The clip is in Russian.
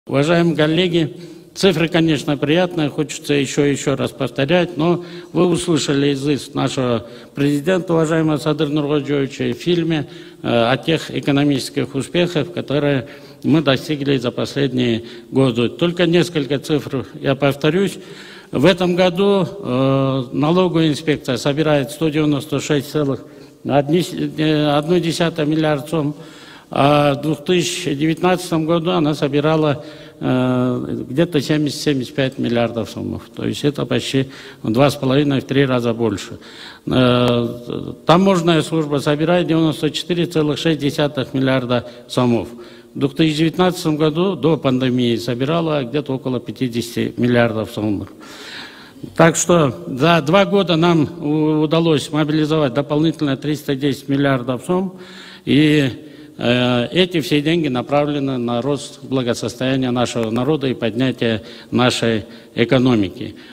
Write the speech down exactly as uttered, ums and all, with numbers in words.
Уважаемые коллеги, цифры, конечно, приятные, хочется еще и еще раз повторять, но вы услышали из уст нашего президента, уважаемого Садыра Нуркодиевича, в фильме э, о тех экономических успехах, которые мы достигли за последние годы. Только несколько цифр я повторюсь. В этом году э, налоговая инспекция собирает сто девяносто шесть целых одна десятая миллиарда сом, а в две тысячи девятнадцатом году она собирала э, где-то семьдесят — семьдесят пять миллиардов сомов. То есть это почти в два с половиной — в три раза больше. Э, таможенная служба собирает девяносто четыре целых шесть десятых миллиарда сомов. В две тысячи девятнадцатом году, до пандемии, собирала где-то около пятидесяти миллиардов сомов. Так что за два года нам удалось мобилизовать дополнительно триста десять миллиардов сом, и э, эти все деньги направлены на рост благосостояния нашего народа и поднятие нашей экономики.